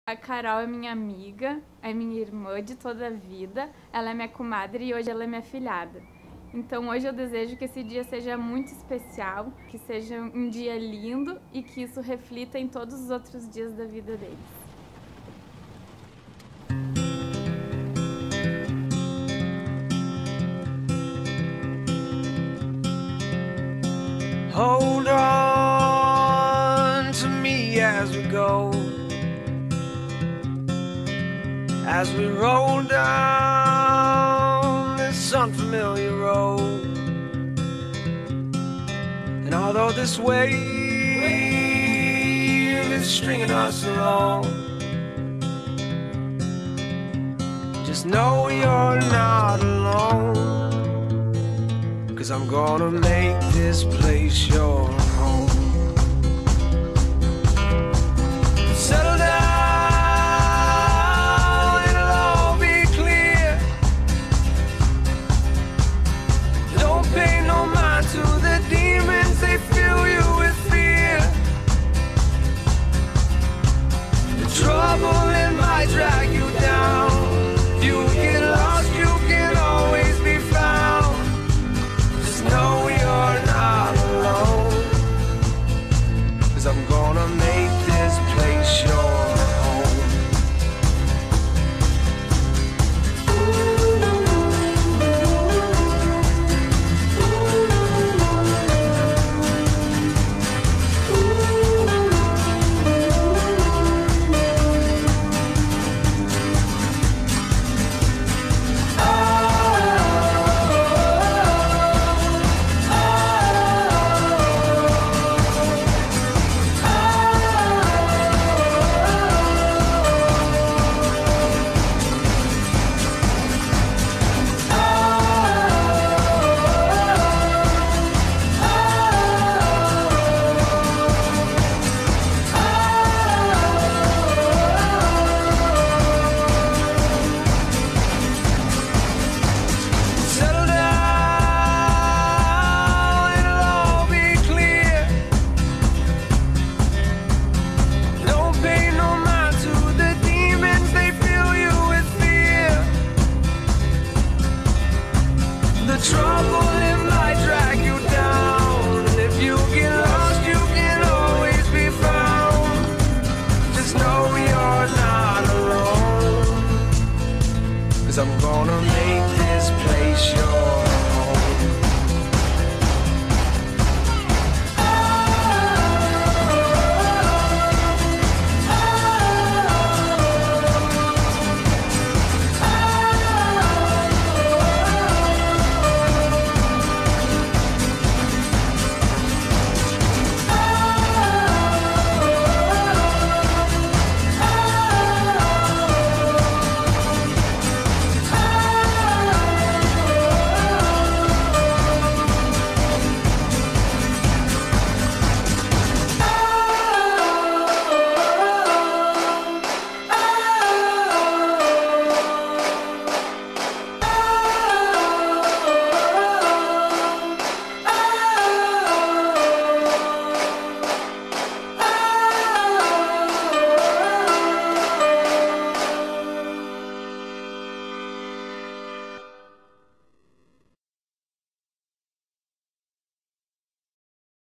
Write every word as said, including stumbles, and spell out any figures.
A Carol é minha amiga, é minha irmã de toda a vida, ela é minha comadre e hoje ela é minha filhada. Então hoje eu desejo que esse dia seja muito especial, que seja um dia lindo e que isso reflita em todos os outros dias da vida deles. Hold on to me as we go, as we roll down this unfamiliar road. And although this wave is stringing us along, just know you're not alone, 'cause I'm gonna make this place your home. Settle down, it'll all be clear. Don't pay no mind to the demons, they fill you with fear. The trouble, it might drag you down. If you get lost, you can always be found. Just know you're not alone, 'cause I'm gonna make this place your home. I'm gonna make